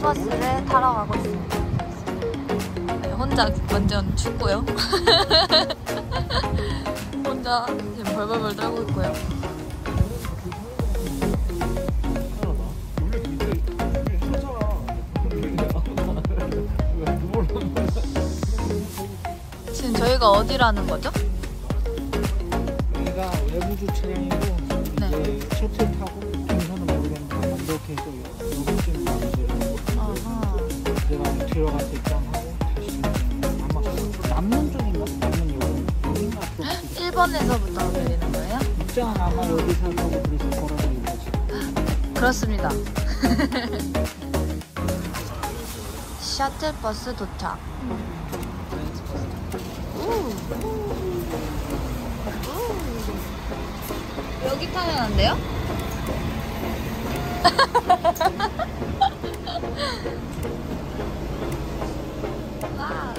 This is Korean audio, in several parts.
셔틀버스를 타러 가고 있습니다. 네, 혼자 완전 춥고요. 혼자 지금 벌벌벌 떨고 있고요. 지금 저희가 어디라는 거죠? 여기가 외부 주차장이고 네. 이제 셔틀 타고 동선은 모르겠는데 이렇게 또 요금증 나오세요. 아하. 내가 들어가서 입장하고 다시 아마 남문 쪽인가? 남문 여기인가? 1번에서부터 내리는 거예요? 입장은 아마 여기서 하고 그래서 걸어서 이거지. 그렇습니다. 셔틀버스 도착. 여기 타면 안 돼요? 와.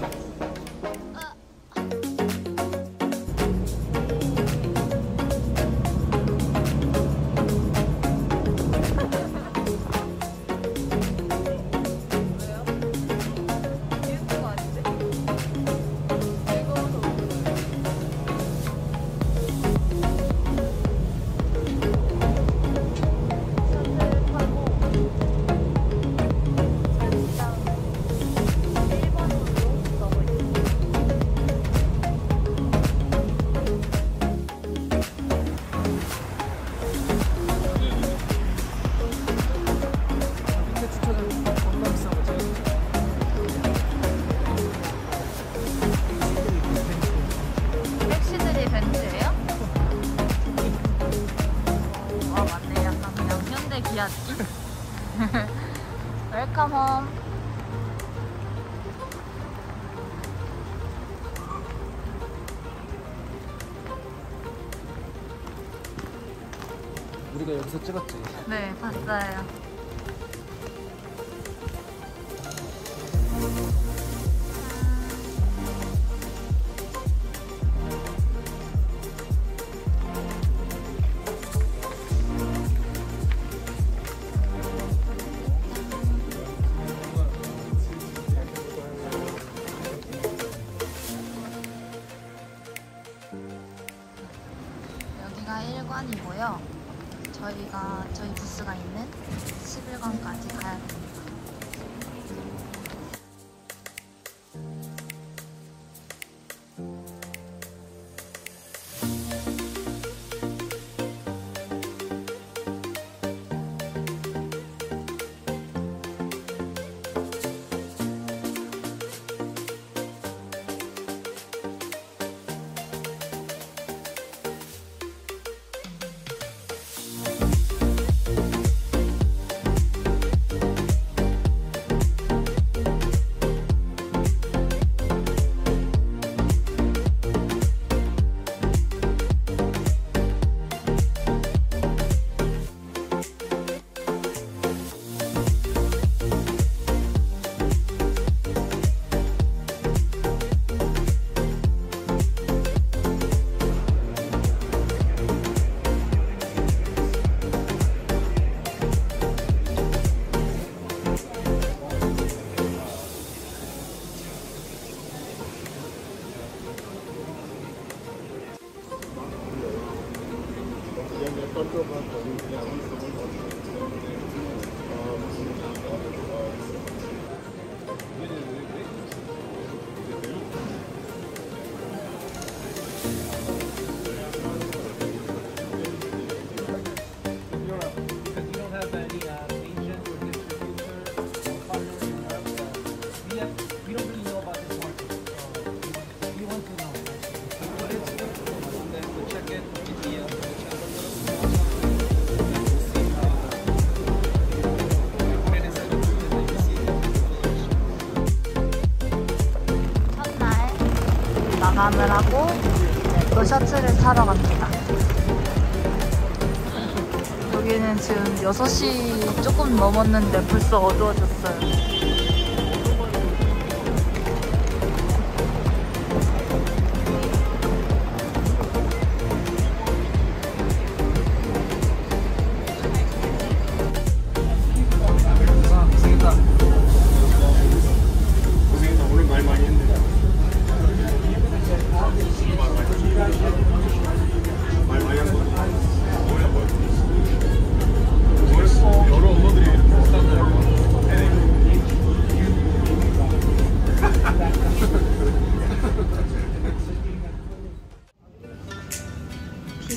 택시들이 벤츠예요? 와 맞네. 약간 그냥 현대 기아 느낌? 웰컴 홈. 우리가 여기서 찍었지. 네, 봤어요. 여기가 1관이고요. 저희 부스가 있는 11관까지 가야 됩니다. 마감을 하고 또 셔틀을 타러 갑니다. 여기는 지금 6시 조금 넘었는데 벌써 어두워졌어요. 감사합니다.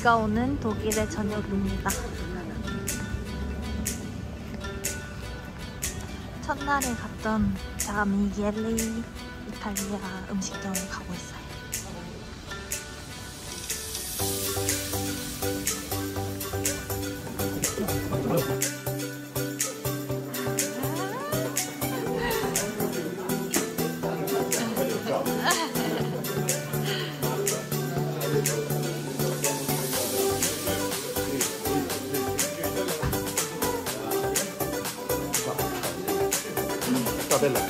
비가 오는 독일의 저녁입니다. 첫날에 갔던 자미겔리 이탈리아 음식점을 가고 있어요. Bella.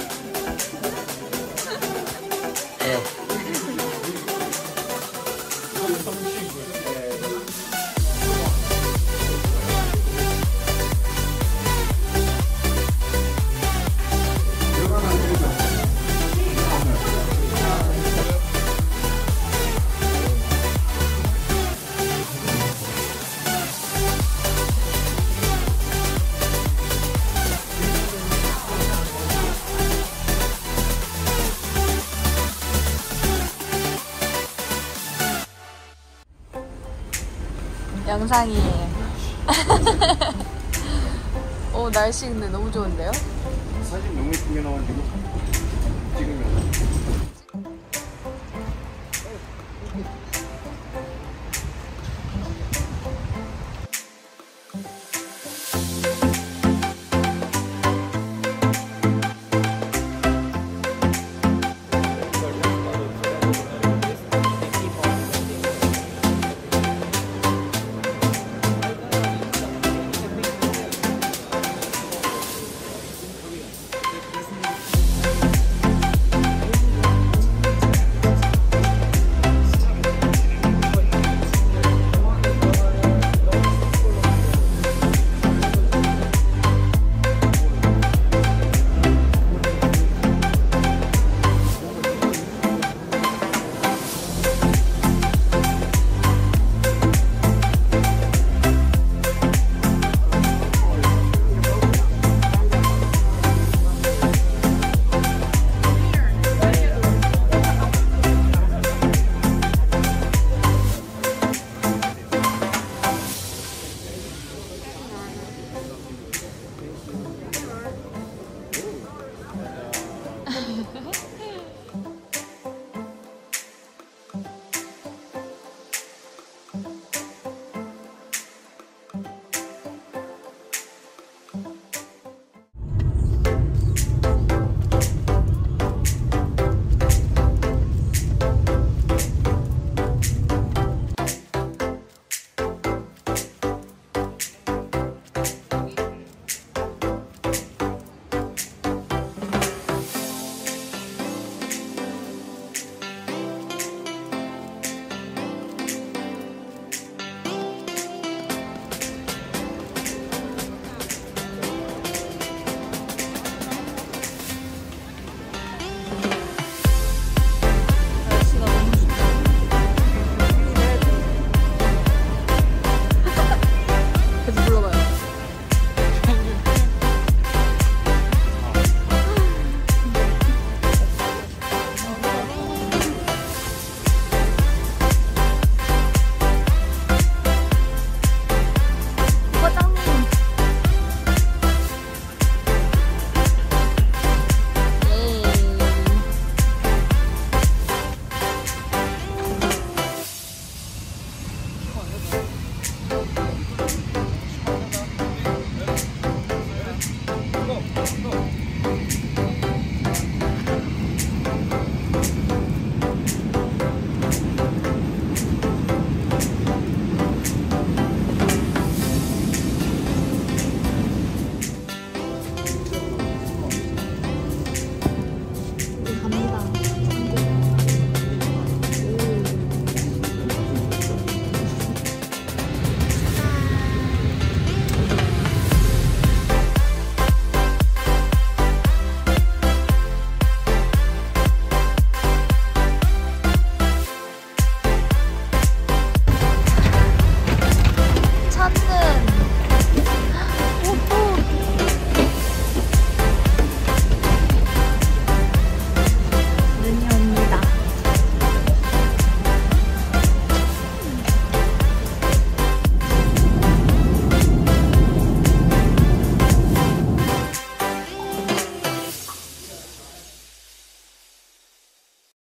영상이에요. 오, 날씨 근데 너무 좋은데요? 사진 너무 예쁘게 나와가지고 찍으면